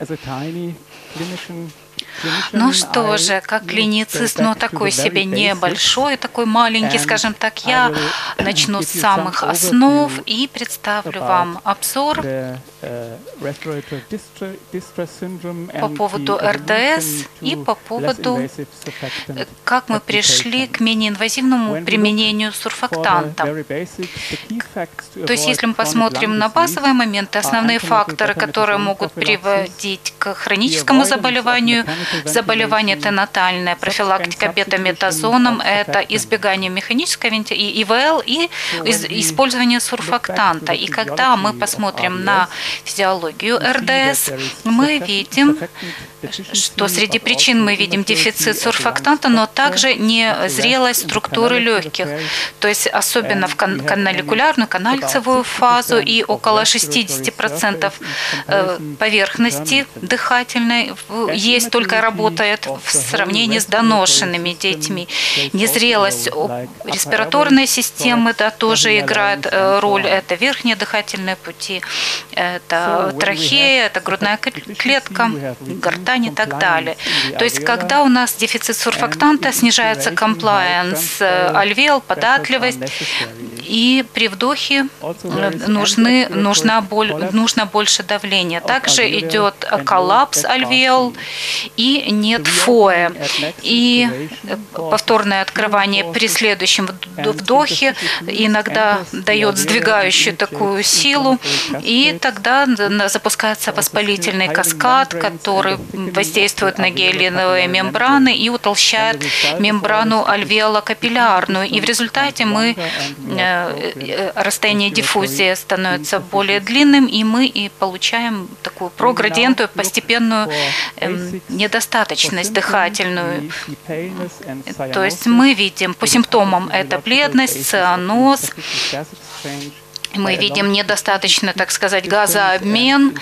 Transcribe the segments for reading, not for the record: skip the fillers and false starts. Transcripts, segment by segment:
Ну что же, как клиницист, но такой себе небольшой, такой маленький, скажем так, я начну с самых основ и представлю вам обзор по поводу РДС и по поводу, как мы пришли к менее инвазивному применению сурфактанта. То есть, если мы посмотрим на базовые моменты, основные факторы, которые могут приводить к хроническому заболеванию, заболевание тенатальное, профилактика бета-метазоном, это избегание механической вентиляции, ИВЛ и использование сурфактанта. И когда мы посмотрим на физиологию РДС, мы видим, что среди причин мы видим дефицит сурфактанта, но также незрелость структуры легких, то есть особенно в каналикулярную, канальцевую фазу и около 60% поверхности дыхательной есть только работает в сравнении с доношенными детьми. Незрелость респираторной системы тоже играет роль. Это верхние дыхательные пути, это трахея, это грудная клетка, гортань и так далее. То есть, когда у нас дефицит сурфактанта, снижается комплаенс альвеол, податливость, и при вдохе нужно больше давления. Также идет коллапс альвеол и нет фоэ. И повторное открывание при следующем вдохе иногда дает сдвигающую такую силу, и тогда запускается воспалительный каскад, который воздействует на гиалиновые мембраны и утолщает мембрану альвеолокапиллярную. И в результате расстояние диффузии становится более длинным, и мы получаем такую проградиентную постепенную недостаточность дыхательную. То есть мы видим по симптомам это бледность, цианоз, мы видим недостаточно, так сказать, газообмен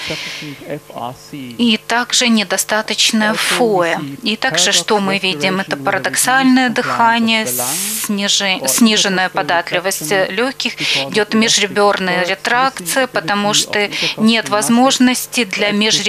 и также недостаточное фоэ. И также что мы видим? Это парадоксальное дыхание, сниженная податливость легких, идет межреберная ретракция, потому что нет возможности для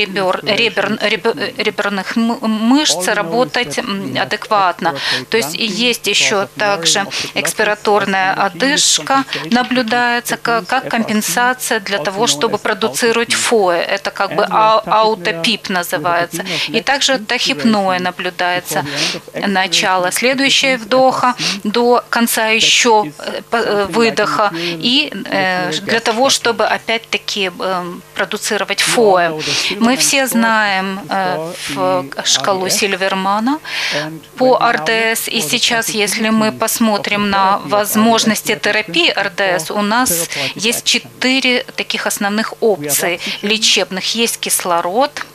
межреберных мышц работать адекватно. То есть есть еще также экспираторная одышка, наблюдается как компенсация для того, чтобы продуцировать фоэ. Это как бы аутопип называется. И также тахипноэ наблюдается. Начало следующего вдоха до конца еще выдоха. И для того, чтобы опять-таки продуцировать фоэ. Мы все знаем шкалу Сильвермана по РДС. И сейчас, если мы посмотрим на возможности терапии РДС, у нас есть 4 таких основных опции лечебных. Есть кислород.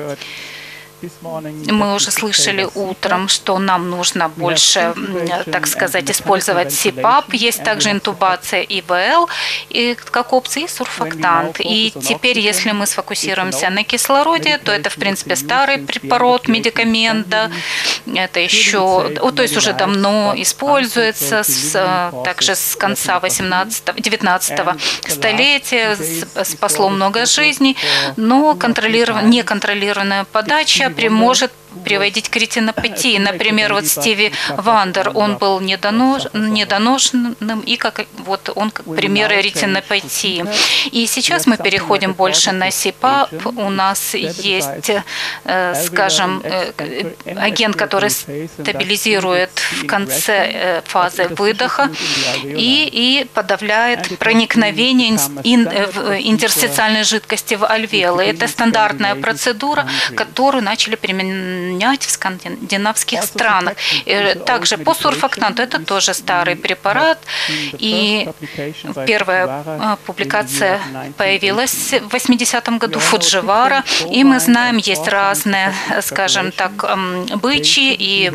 Мы уже слышали утром, что нам нужно больше, так сказать, использовать СИПАП. Есть также интубация ИВЛ как опция и сурфактант. И теперь, если мы сфокусируемся на кислороде, то это, в принципе, старый препарат, медикамента. Это еще, то есть уже давно используется, также с конца 19 столетия, спасло много жизней, но неконтролированная подача может приводить к ретинопатии. Например, вот Стиви Вандер, он был недоношенным, и он как пример ретинопатии. И сейчас мы переходим больше на СИПАП. У нас есть, скажем, агент, который стабилизирует в конце фазы выдоха и подавляет проникновение интерстициальной жидкости в альвеолы. Это стандартная процедура, которую начали применять в скандинавских странах. Также по сурфактанту это тоже старый препарат. И первая публикация появилась в 80-м году Фудживара. И мы знаем, есть разные, скажем так, бычьи и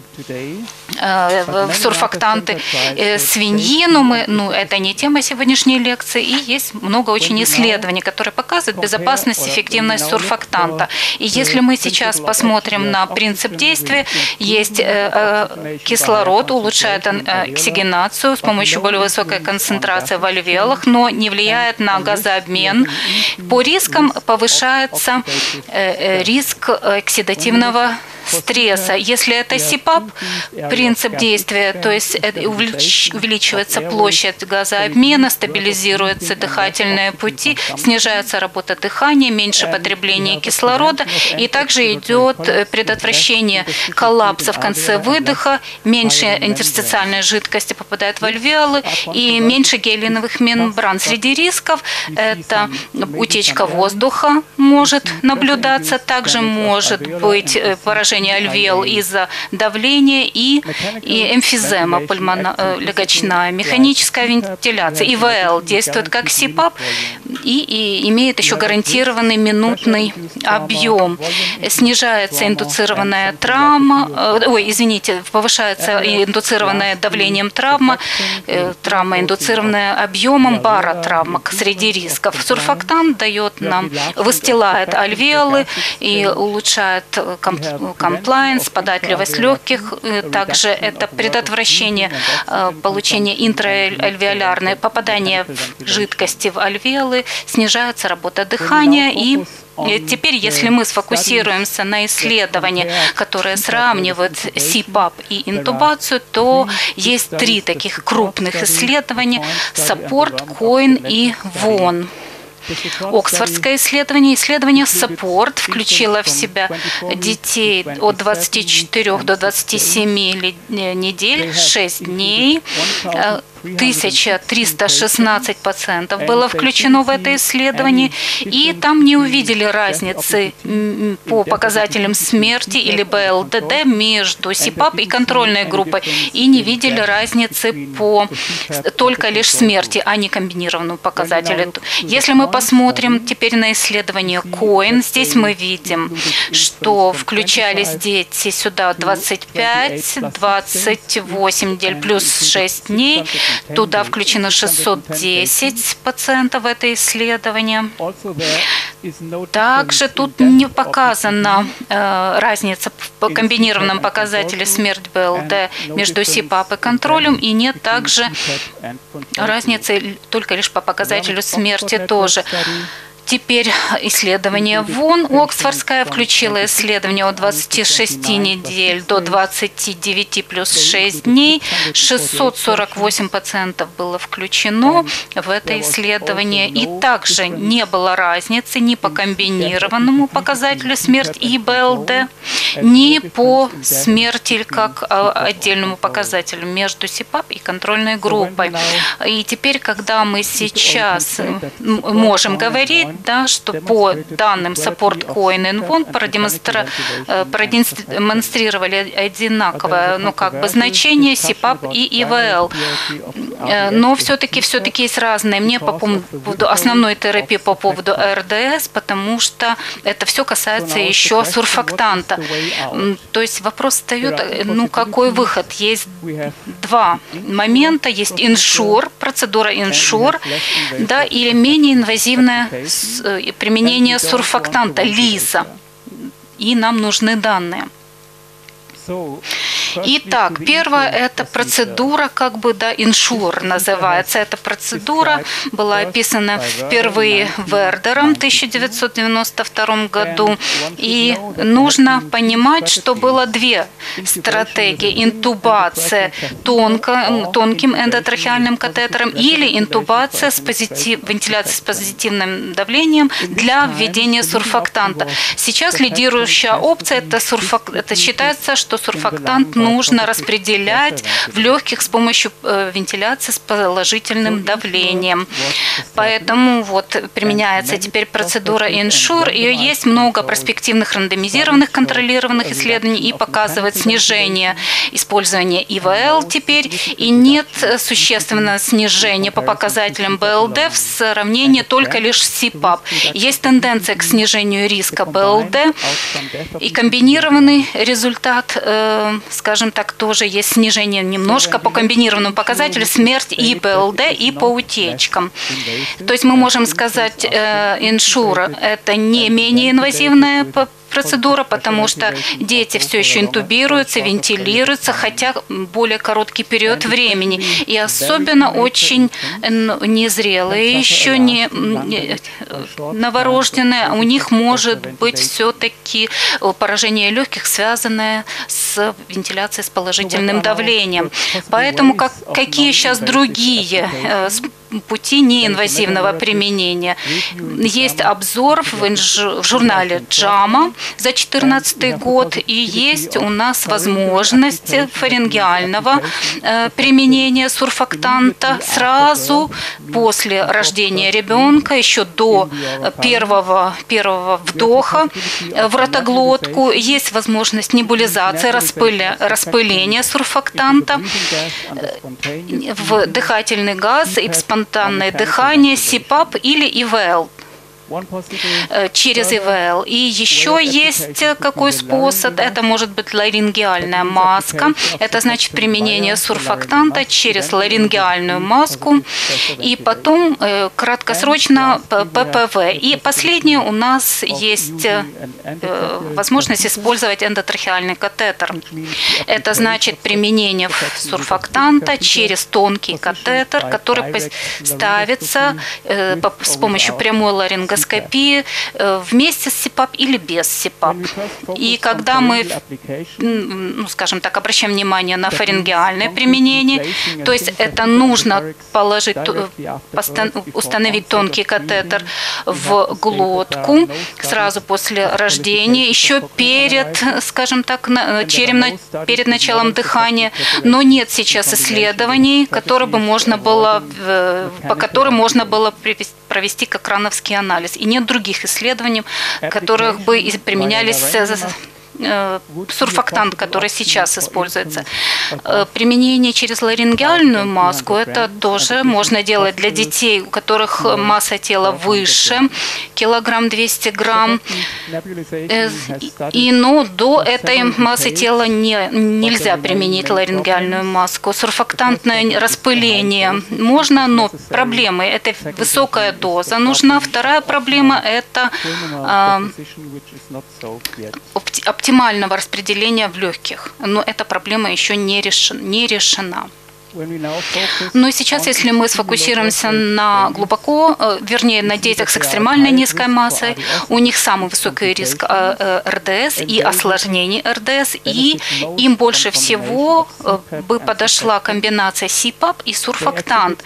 сурфактанты, свинину. Это не тема сегодняшней лекции. И есть много очень исследований, которые показывают безопасность, эффективность сурфактанта. И если мы сейчас посмотрим посмотрим на принцип действия, есть кислород, улучшает оксигенацию с помощью более высокой концентрации в альвеолах, но не влияет на газообмен. По рискам повышается риск оксидативного стресса. Если это СИПАП, принцип действия, то есть увеличивается площадь газообмена, стабилизируются дыхательные пути, снижается работа дыхания, меньше потребление кислорода, и также идет предотвращение коллапса в конце выдоха, меньше интерстициальной жидкости попадает в альвеолы и меньше гиалиновых мембран. Среди рисков это утечка воздуха может наблюдаться, также может быть поражение альвеол из-за давления и эмфизема легочная, механическая вентиляция. ИВЛ действует как СИПАП и имеет еще гарантированный минутный объем. Снижается индуцированная повышается индуцированное давлением травма индуцированная объемом баротравма среди рисков. Сурфактант дает нам, выстилает альвеолы и улучшает комплайенс, податливость легких. Также это предотвращение получения интраальвеолярной попадания жидкости в альвеолы, снижается работа дыхания. И теперь, если мы сфокусируемся на исследовании, которые сравнивают СИПАП и интубацию, то есть 3 таких крупных исследования: Саппорт, Коин и Вон. Оксфордское исследование Саппорт включило в себя детей от 24 до 27 недель, 6 дней. 1316 пациентов было включено в это исследование, и там не увидели разницы по показателям смерти или БЛДД между СИПАП и контрольной группой, и не видели разницы по только лишь смерти, а не комбинированному показателю. Если мы посмотрим теперь на исследование Коин, здесь мы видим, что включались дети сюда 25-28 недель плюс 6 дней. Туда включено 610 пациентов в это исследование. Также тут не показана разница по комбинированном показателе смерть БЛД между СИПАП и контролем, и нет также разницы только лишь по показателю смерти тоже. Теперь исследование Вон, Оксфордское, включило исследование от 26 недель до 29 плюс 6 дней. 648 пациентов было включено в это исследование. И также не было разницы ни по комбинированному показателю смерть и БЛД, ни по смерти как отдельному показателю между СИПАП и контрольной группой. И теперь, когда мы сейчас можем говорить, да, что по данным Саппорт, Коин и Вон продемонстрировали одинаковое значение СИПАП и ИВЛ. Но все-таки есть разные мнения по поводу основной терапии, по поводу РДС, потому что это все касается еще сурфактанта. То есть вопрос встает, какой выход? Есть 2 момента. Есть иншур, процедура иншур, да, или менее инвазивное применение сурфактанта, ЛИСа. И нам нужны данные. Итак, первое – это процедура, иншур называется. Эта процедура была описана впервые Вердером в 1992 году. И нужно понимать, что было 2 стратегии. Интубация тонким эндотрахеальным катетером или интубация вентиляция с позитивным давлением для введения сурфактанта. Сейчас лидирующая опция – это считается, что сурфактант нужно распределять в легких с помощью вентиляции с положительным давлением. Поэтому применяется теперь процедура иншур. Ее есть много проспективных рандомизированных контролированных исследований и показывает снижение использования ИВЛ теперь. И нет существенного снижения по показателям БЛД в сравнении только лишь с СИПАП. Есть тенденция к снижению риска БЛД. И комбинированный результат, скажем так, тоже есть снижение немножко по комбинированному показателю смерть и БЛД, и по утечкам. То есть мы можем сказать, иншур – это не менее инвазивное процедура, потому что дети все еще интубируются, вентилируются, хотя более короткий период времени. И особенно очень незрелые, еще не новорожденные, у них может быть все-таки поражение легких, связанное с вентиляцией с положительным давлением. Поэтому какие сейчас другие пути неинвазивного применения? Есть обзор в журнале JAMA за 2014 год, и есть у нас возможность фарингеального применения сурфактанта сразу после рождения ребенка, еще до первого вдоха в ротоглотку. Есть возможность небулизации, распыления сурфактанта в дыхательный газ и спонтанное дыхание, СИПАП или ИВЛ. Через ИВЛ. И еще есть какой способ, это может быть ларингеальная маска, это значит применение сурфактанта через ларингеальную маску, и потом краткосрочно ППВ. И последнее, у нас есть возможность использовать эндотрахеальный катетер. Это значит применение сурфактанта через тонкий катетер, который ставится с помощью прямой ларингоскопии вместе с СИПАП или без СИПАП. И когда мы, скажем так, обращаем внимание на фарингеальное применение, то есть это нужно установить тонкий катетер в глотку сразу после рождения, еще перед, скажем так, перед началом дыхания, но нет сейчас исследований, по которым можно было провести кокрановский анализ. И нет других исследований, которых бы применялись сурфактант, который сейчас используется. Применение через ларингеальную маску, это тоже можно делать для детей, у которых масса тела выше, килограмм 200 грамм. Но до этой массы тела нельзя применить ларингеальную маску. Сурфактантное распыление можно, но проблемы – это высокая доза нужна. Вторая проблема – это оптимального распределения в легких, но эта проблема еще не решена. Но сейчас, если мы сфокусируемся на на детях с экстремально низкой массой, у них самый высокий риск РДС и осложнений РДС, и им больше всего бы подошла комбинация СИПАП и сурфактант.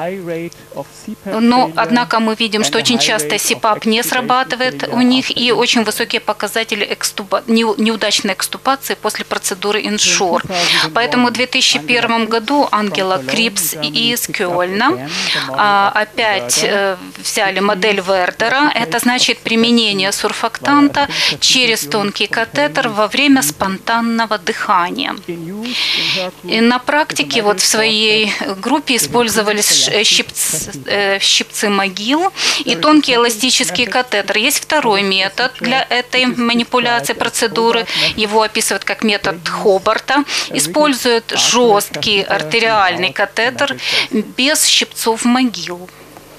Но, однако, мы видим, что очень часто СИПАП не срабатывает у них, и очень высокие показатели неудачной экстубации после процедуры INSURE. Поэтому в 2001 году Ангела Крипс из Кёльна опять взяли модель Вердера. Это значит применение сурфактанта через тонкий катетер во время спонтанного дыхания. И на практике в своей группе использовались щипцы могил и тонкий эластический катетер. Есть второй метод для этой манипуляции процедуры. Его описывают как метод Хобарта. Используют жесткий артериальный катетер без щипцов могил.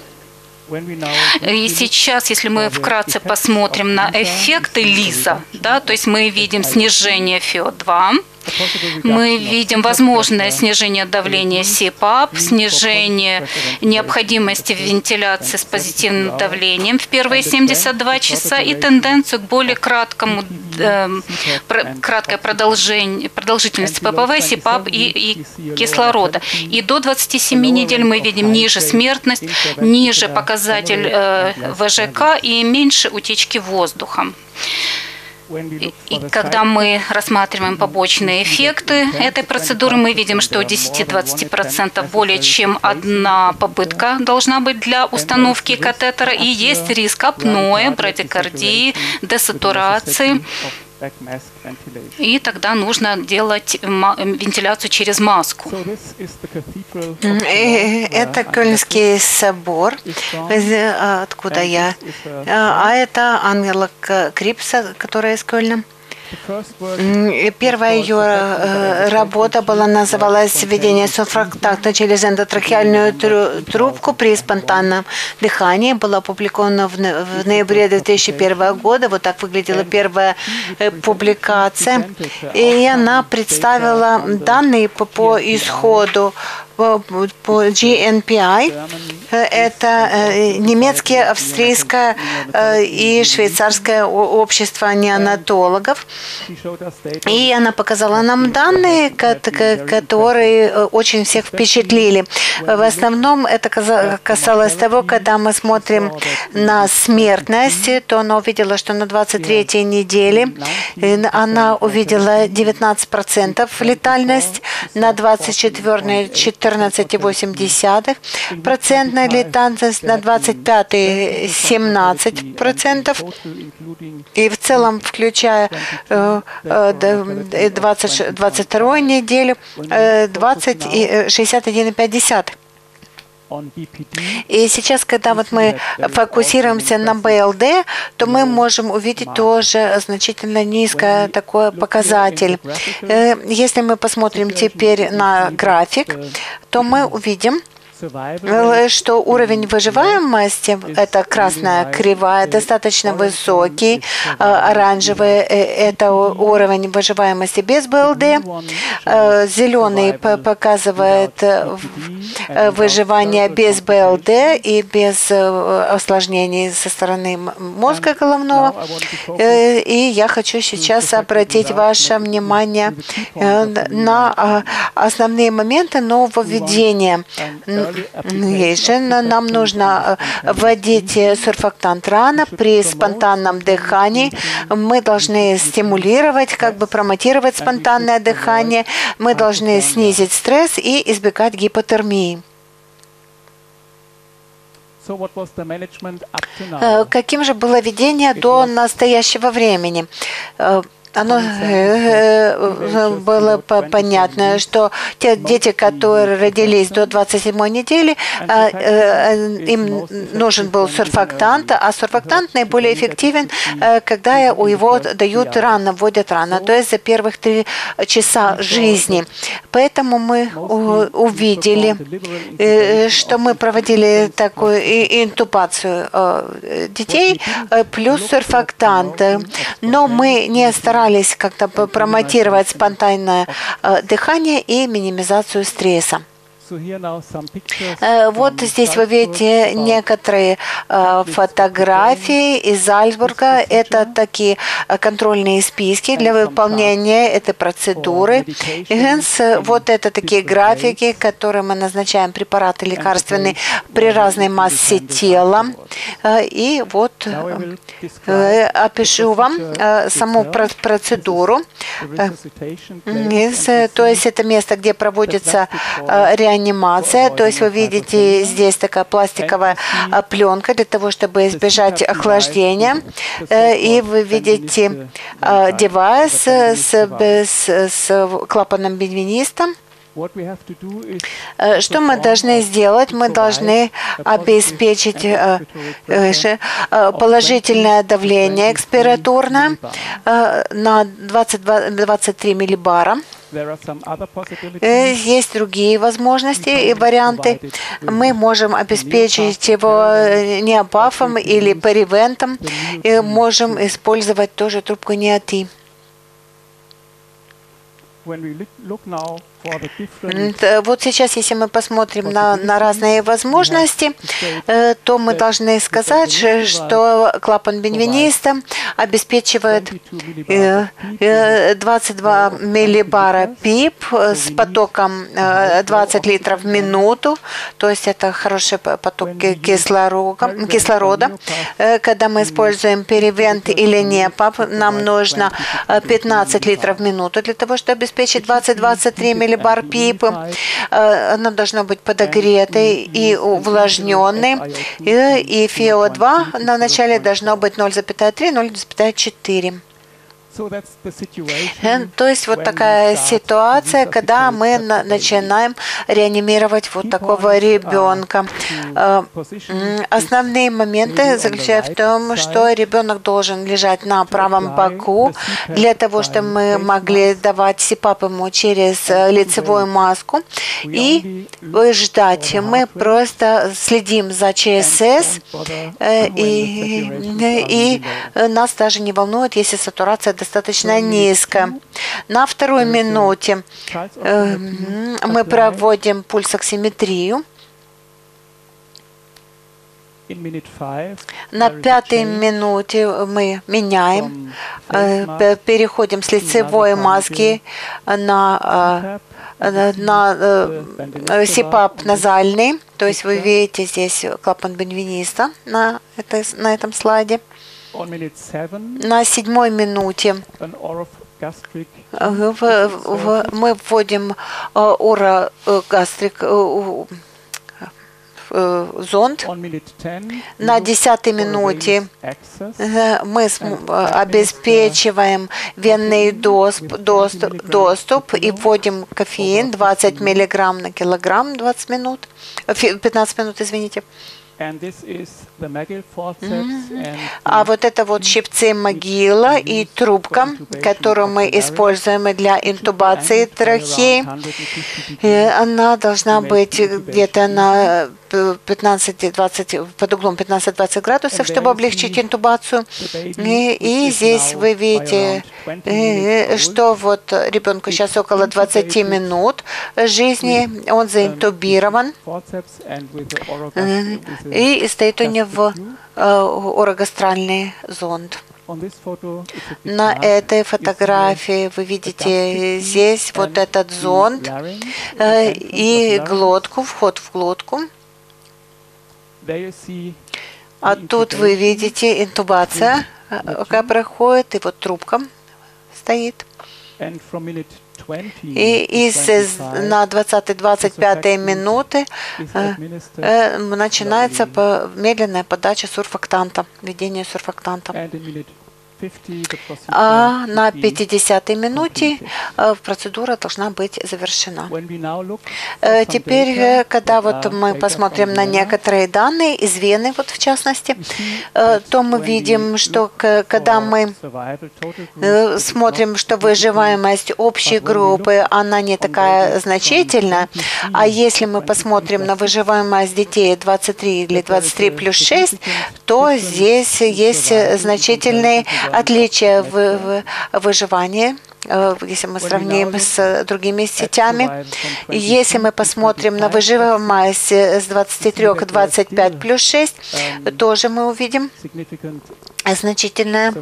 И сейчас, если мы вкратце посмотрим на эффекты ЛИЗа, то есть мы видим снижение ФиО2, мы видим возможное снижение давления СИПАП, снижение необходимости вентиляции с позитивным давлением в первые 72 часа и тенденцию к более краткой продолжительности ППВ, СИПАП и кислорода. И до 27 недель мы видим ниже смертность, ниже показатель ВЖК и меньше утечки воздуха. И когда мы рассматриваем побочные эффекты этой процедуры, мы видим, что у 10-20% более чем одна попытка должна быть для установки катетера, и есть риск апноэ, брадикардии, десатурации. И тогда нужно делать вентиляцию через маску. Это Кёльнский собор, откуда я. А это Ангела Крипса, которая из Кёльна. Первая ее работа называлась «Введение сурфактанта через эндотрахеальную трубку при спонтанном дыхании». Была опубликована в ноябре 2001 года. Вот так выглядела первая публикация. И она представила данные по исходу по GNPI. Это немецкое, австрийское и швейцарское общество неонатологов. И она показала нам данные, которые очень всех впечатлили. В основном это касалось того, когда мы смотрим на смертность, то она увидела, что на 23-й неделе она увидела 19% летальность, на 24-й 14,8%, летальность на 25-й 17%, и в целом, включая 22-ю неделю, 61,5%. И сейчас, когда вот мы фокусируемся на БЛД, то мы можем увидеть тоже значительно низкий такой показатель. Если мы посмотрим теперь на график, то мы увидим, что уровень выживаемости, это красная кривая, достаточно высокий, оранжевый – это уровень выживаемости без БЛД, зеленый показывает выживание без БЛД и без осложнений со стороны мозга головного. И я хочу сейчас обратить ваше внимание на основные моменты нововведения. Нам нужно вводить сурфактант рано при спонтанном дыхании. Мы должны стимулировать, промотировать спонтанное дыхание. Мы должны снизить стресс и избегать гипотермии. Каким же было ведение до настоящего времени? Оно было понятно, что те дети, которые родились до 27-й недели, им нужен был сурфактант, а сурфактант наиболее эффективен, когда его дают рано, вводят рано, то есть за первых 3 часа жизни. Поэтому мы увидели, что мы проводили такую интубацию детей плюс сурфактант, но мы не старались как-то промотировать спонтанное дыхание и минимизацию стресса. Вот здесь вы видите некоторые фотографии из Зальцбурга. Это такие контрольные списки для выполнения этой процедуры. Вот это такие графики, которые мы назначаем препараты лекарственные при разной массе тела. И вот опишу вам саму процедуру. То есть это место, где проводится реанимация. То есть вы видите здесь такая пластиковая пленка для того, чтобы избежать охлаждения. И вы видите девайс с клапаном бенвениста. Что мы должны сделать? Мы должны обеспечить положительное давление экспираторное на 23 миллибара. Есть другие возможности и варианты. Мы можем обеспечить его неопафом или перивентом, и можем использовать тоже трубку НИАТИ. Вот сейчас, если мы посмотрим на разные возможности, то мы должны сказать, что клапан бенвениста обеспечивает 22 миллибара ПИП с потоком 20 литров в минуту, то есть это хороший поток кислорода. Когда мы используем перивент или НЕПАП, нам нужно 15 литров в минуту для того, чтобы обеспечить 20-23 миллибара ПИП. Оно должно быть подогретой и увлажненной. И ФиО2 на начале должно быть 0,3-0,4. То есть вот такая ситуация, когда мы начинаем реанимировать вот такого ребенка. Основные моменты заключаются в том, что ребенок должен лежать на правом боку для того, чтобы мы могли давать СИПАП ему через лицевую маску и ждать. Мы просто следим за ЧСС, и нас даже не волнует, если сатурация достаточно низкая. На второй минуте мы проводим пульсоксиметрию. На пятой минуте мы меняем, переходим с лицевой маски на СИПАП назальный. То есть вы видите здесь клапан Бенвениста на этом слайде. На седьмой минуте мы вводим орогастрик зонд. На 10-й минуте мы обеспечиваем венный доступ и вводим кофеин 20 мг на килограмм 15 минут, извините. А вот это вот щипцы могила и трубка, которую мы используем для интубации трахеи. Она должна быть где-то на 15-20, под углом 15-20 градусов, чтобы облегчить интубацию. И здесь вы видите, что вот ребенку сейчас около 20 минут жизни, он заинтубирован. И стоит у него орогастральный зонд. На этой фотографии вы видите здесь вот этот зонд и глотку, вход в глотку. А тут вы видите интубация, какая проходит, и вот трубка стоит. И на 20-25 минуты начинается медленная подача сурфактанта, введение сурфактанта. А на 50-й минуте процедура должна быть завершена. Теперь, когда вот мы посмотрим на некоторые данные из вены, вот в частности, то мы видим, что когда мы смотрим, что выживаемость общей группы, она не такая значительная, а если мы посмотрим на выживаемость детей 23 или 23 плюс 6, то здесь есть значительные отличия в выживании, если мы сравним с другими сетями. Если мы посмотрим на выживаемость с 23 к 25 плюс 6, тоже мы увидим значительное,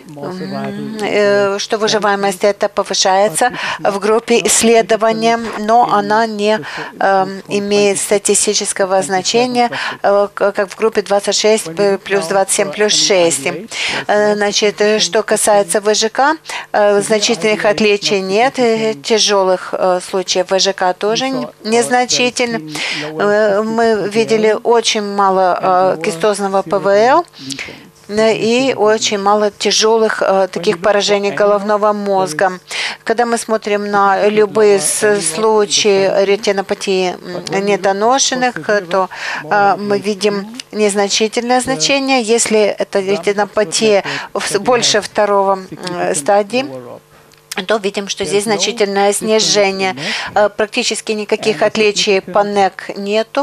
что выживаемость это повышается в группе исследования, но она не имеет статистического значения, как в группе 26 плюс 27 плюс 6. Значит, что касается ВЖК, значительных отличий нет, тяжелых случаев ВЖК тоже незначительно. Мы видели очень мало кистозного ПВЛ, и очень мало тяжелых таких поражений головного мозга. Когда мы смотрим на любые случаи ретинопатии недоношенных, то мы видим незначительное значение. Если это ретинопатия больше второго стадии, то видим, что здесь значительное снижение. Практически никаких отличий по НЭК нету.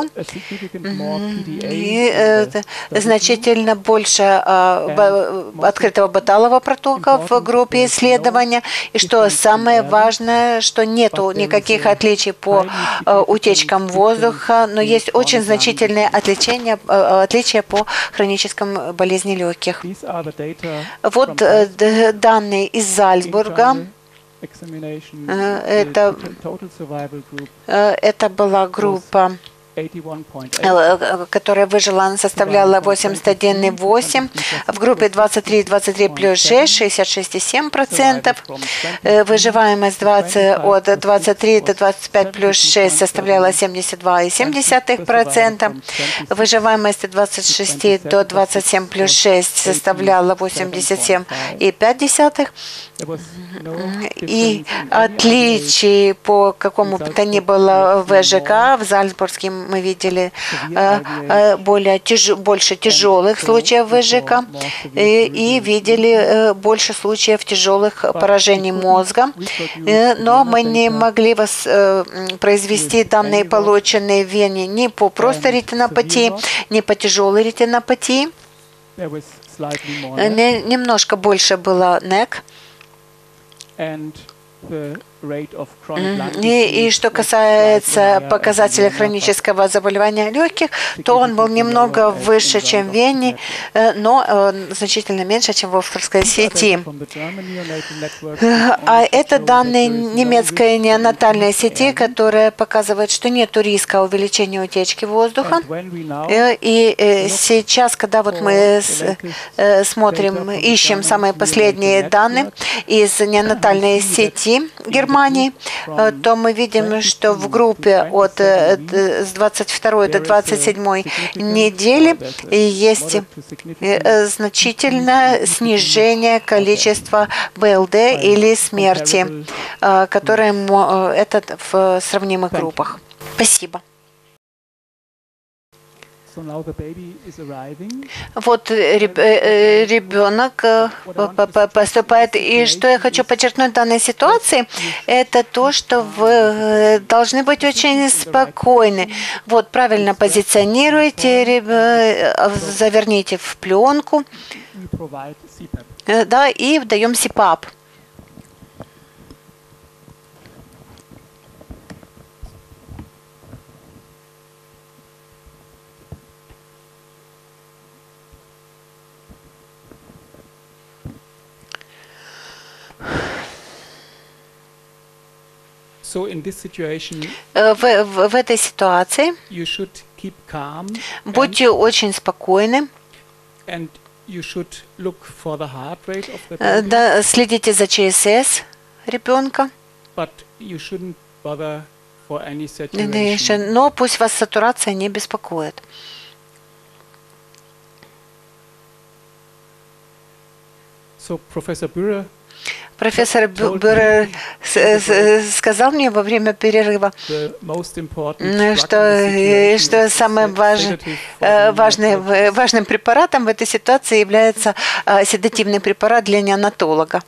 И значительно больше открытого баталового протока в группе исследования. И что самое важное, что нету никаких отличий по утечкам воздуха, но есть очень значительные отличия по хронической болезни легких. Вот данные из Зальцбурга. Это была группа которая выжила, она составляла 81,8%. В группе 23 плюс 6 – 66,7%. Выживаемость от 23 до 25 плюс 6 составляла 72,7%. Выживаемость от 26 до 27 плюс 6 составляла 87,5%. И отличий по какому бы то ни было ВЖК в Зальцбурге мы видели больше тяжелых случаев ВЖК и видели больше случаев тяжелых поражений мозга, но мы не могли произвести данные, полученные в Вене, ни по просто ретинопатии, ни по тяжелой ретинопатии. Немножко больше было НЭК. И что касается показателя хронического заболевания легких, то он был немного выше, чем в Вене, но значительно меньше, чем в Оксфордской сети. А это данные немецкой неонатальной сети, которая показывает, что нет риска увеличения утечки воздуха. И сейчас, когда вот мы смотрим, ищем самые последние данные из неонатальной сети Германии, то мы видим, что в группе с 22 до 27 недели есть значительное снижение количества БЛД или смерти, которые это в сравнимых группах. Спасибо. Вот ребенок поступает, и что я хочу подчеркнуть в данной ситуации, это то, что вы должны быть очень спокойны. Вот правильно позиционируйте, заверните в пленку, да, и даем СИПАП. В этой ситуации будьте очень спокойны, да, следите за ЧСС ребенка, но пусть вас сатурация не беспокоит. Профессор Бюрер сказал мне во время перерыва, что самым важным препаратом в этой ситуации является седативный препарат для неонатолога.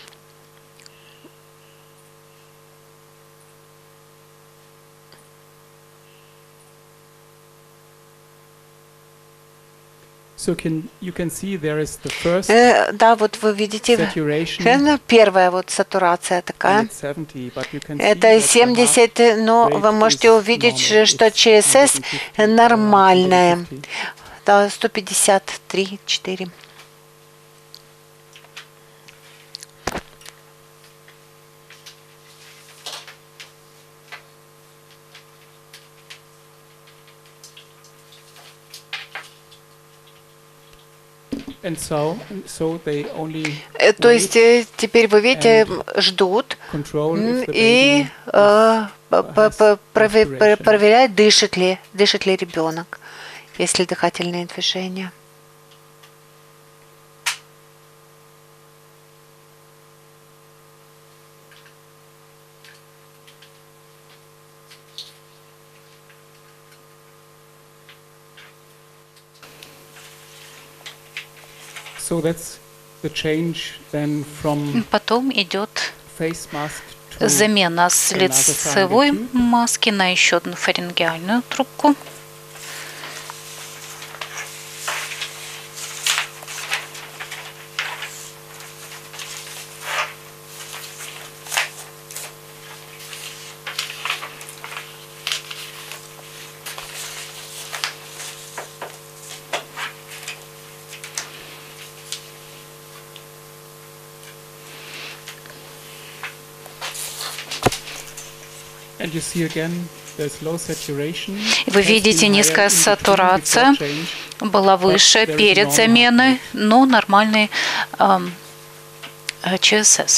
Да, вот вы видите, первая вот сатурация такая, это 70, но вы можете увидеть, что ЧСС нормальная, да, 153,4. То есть теперь вы видите, ждут и проверяют, дышит ли ребенок, есть ли дыхательные движения. Потом идет замена с лицевой маски на еще одну фарингеальную трубку. Вы видите, низкая сатурация была выше перед заменой, но нормальный ЧСС.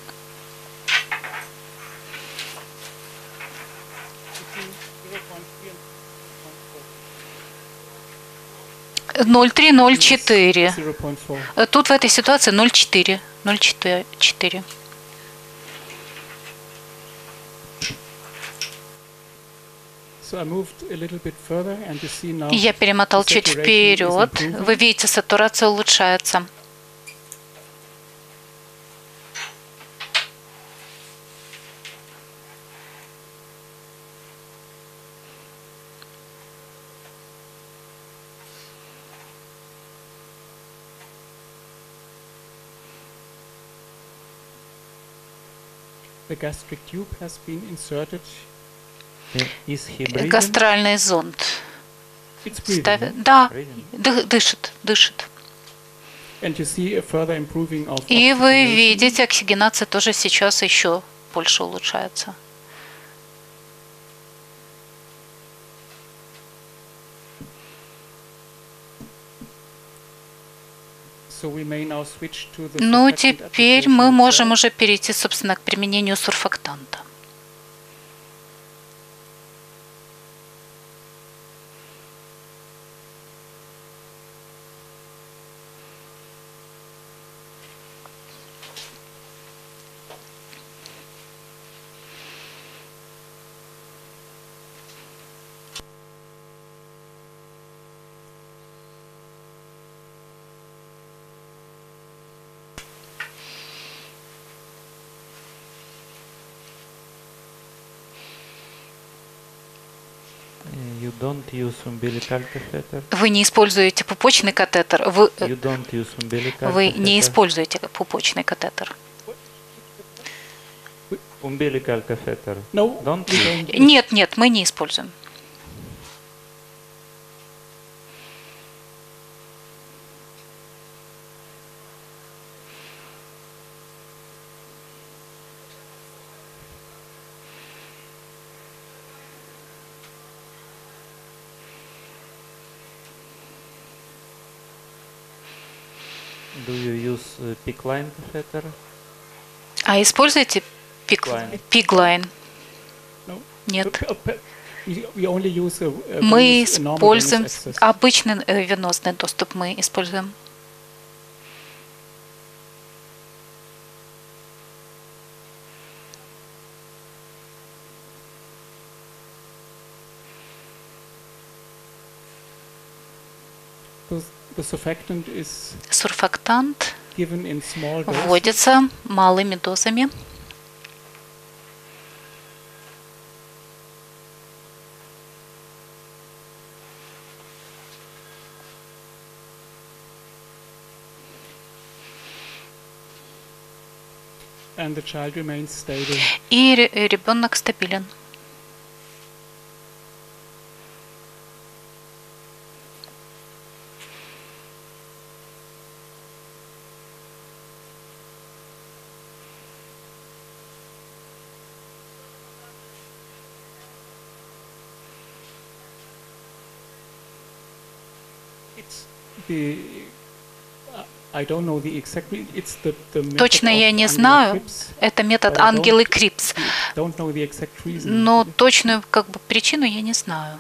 Ноль 0,3-0,4. Тут в этой ситуации 0,4. 0,4. Я перемотал чуть вперед. Вы видите, сатурация улучшается. Гастральный зонд. Да, дышит. И вы видите, оксигенация тоже сейчас еще больше улучшается. Ну, теперь мы можем уже перейти, собственно, к применению сурфактанта. Вы не используете пупочный катетер. Вы не используете пупочный катетер. Нет, мы не используем. А используете пиглайн? Нет. Мы используем обычный венозный доступ. Мы используем. Сурфактант вводится малыми дозами. И ребенок стабилен. Точно я не знаю, это метод Ангелы Крипс, но точную причину я не знаю.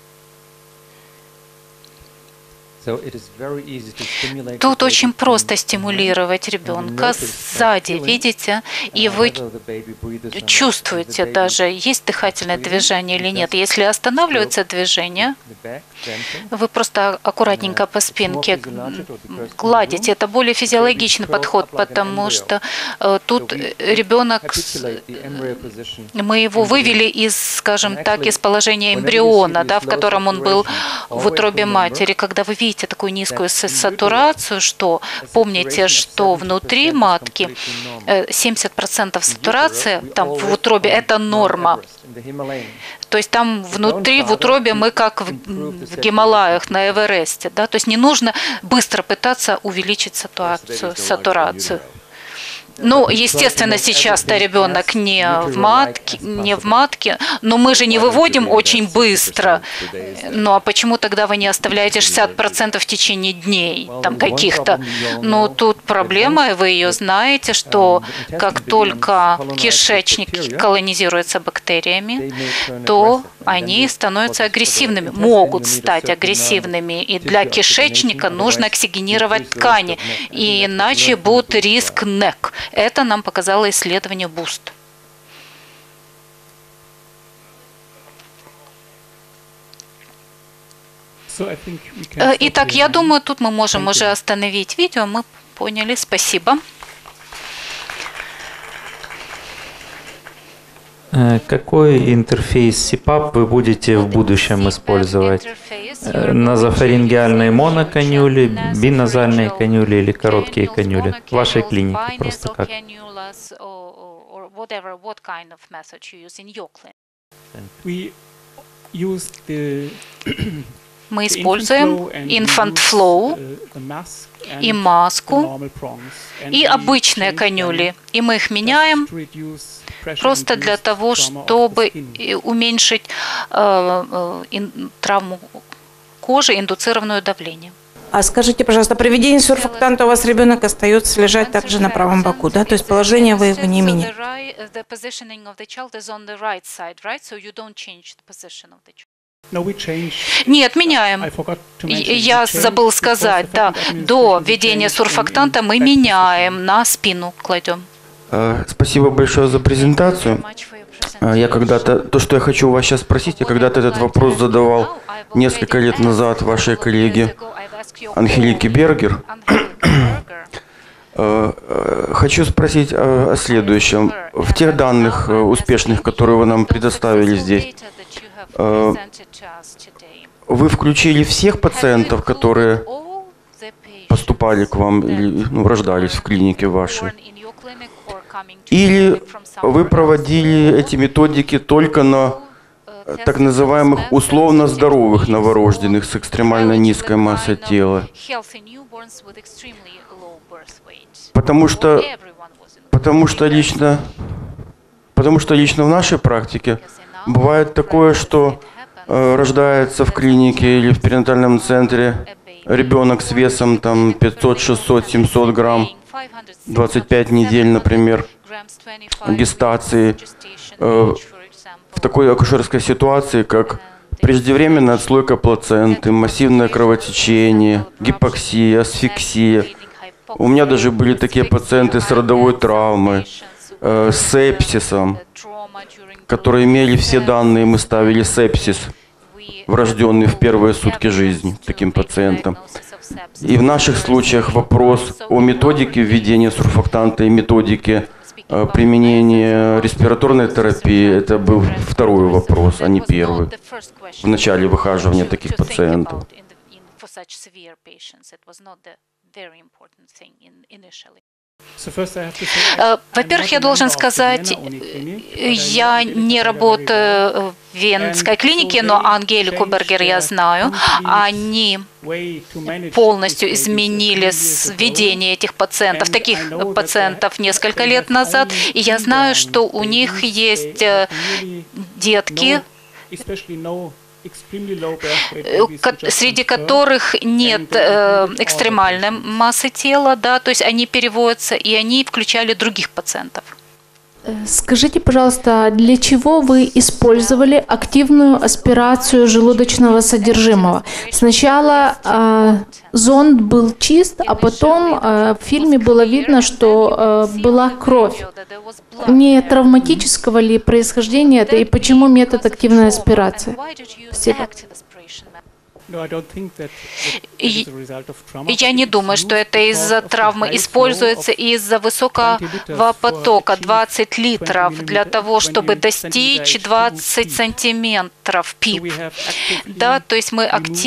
Тут очень просто стимулировать ребенка сзади, видите, и вы чувствуете даже, есть дыхательное движение или нет. Если останавливается движение, вы просто аккуратненько по спинке гладите. Это более физиологичный подход, потому что тут ребенок, мы его вывели из, скажем так, из положения эмбриона, да, в котором он был в утробе матери. Когда вы видите такую низкую сатурацию, что помните, что внутри матки 70% сатурации там в утробе это норма. То есть там внутри, в утробе мы как в Гималаях, на Эвересте. Да? То есть не нужно быстро пытаться увеличить сатурацию. Ну, естественно, сейчас-то ребенок не в матке, но мы же не выводим очень быстро. Ну, а почему тогда вы не оставляете 60% в течение дней, там каких-то? Ну, тут проблема, и вы ее знаете, что как только кишечник колонизируется бактериями, то они становятся агрессивными, могут стать агрессивными. И для кишечника нужно оксигенировать ткани, и иначе будет риск НЭК. Это нам показало исследование BOOST. Итак, я думаю, тут мы можем уже остановить видео. Мы поняли. Спасибо. Какой интерфейс CPAP вы будете в будущем использовать? Назофарингеальные моноканюли, биназальные канюли или короткие канюли? В вашей клинике просто как? Мы используем Infant Flow и маску, и обычные канюли. И мы их меняем просто для того, чтобы уменьшить травму кожи, индуцированное давление. А скажите, пожалуйста, при введении сурфактанта у вас ребенок остается лежать также на правом боку, да? То есть положение вы его не меняете? Нет, меняем. Я забыл сказать, да, до введения сурфактанта мы меняем, на спину кладем. Спасибо большое за презентацию. То, что я хочу у вас сейчас спросить, я когда-то этот вопрос задавал несколько лет назад вашей коллеге Ангелике Бергер. Хочу спросить о следующем. В тех данных успешных, которые вы нам предоставили здесь, вы включили всех пациентов, которые поступали к вам или рождались в клинике вашей? Или вы проводили эти методики только на так называемых условно здоровых новорожденных с экстремально низкой массой тела? Потому что лично в нашей практике бывает такое, что рождается в клинике или в перинатальном центре ребенок с весом там 500, 600, 700 грамм, 25 недель, например, гестации, в такой акушерской ситуации, как преждевременная отслойка плаценты, массивное кровотечение, гипоксия, асфиксия. У меня даже были такие пациенты с родовой травмой, с сепсисом, которые имели все данные, мы ставили сепсис, врожденный в первые сутки жизни таким пациентам. И в наших случаях вопрос о методике введения сурфактанта и методике применения респираторной терапии – это был второй вопрос, а не первый, в начале выхаживания таких пациентов. Во-первых, я должен сказать, я не работаю в Венской клинике, но Ангелику Бергер я знаю. Они полностью изменили ведение этих пациентов, таких пациентов несколько лет назад. И я знаю, что у них есть детки, среди которых нет экстремальной массы тела, да, то есть они переводятся, и они включали других пациентов. Скажите, пожалуйста, для чего вы использовали активную аспирацию желудочного содержимого? Сначала зонд был чист, а потом в фильме было видно, что была кровь. Не травматического ли происхождения это и почему метод активной аспирации? Спасибо. Я не думаю, что это из-за травмы. Используется из-за высокого потока, 20 литров, для того, чтобы достичь 20 сантиметров ПИП. Да, то есть мы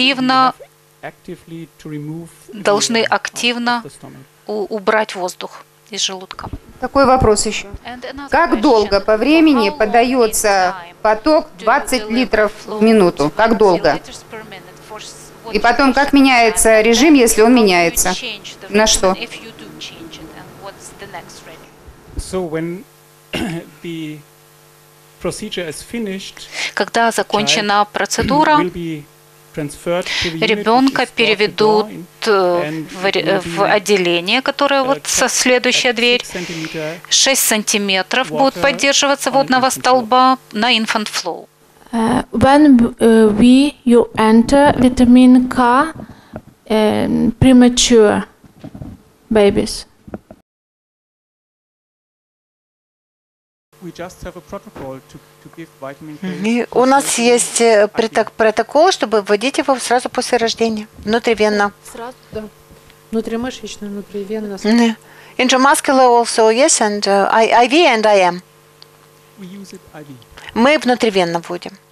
должны активно убрать воздух из желудка. Такой вопрос еще. Как долго по времени подается поток 20 литров в минуту? Как долго? И потом, как меняется режим, если он меняется? На что? Когда закончена процедура, ребенка переведут в отделение, которое вот следующая дверь, 6 сантиметров будет поддерживаться водного столба на infant flow. When you enter vitamin K premature babies. У нас есть протокол, чтобы вводить его сразу после рождения, внутривенно. Сразу, да. Внутримышечно, внутривенно. Intramuscular also, yes, and IV and IM. Мы внутривенно вводим.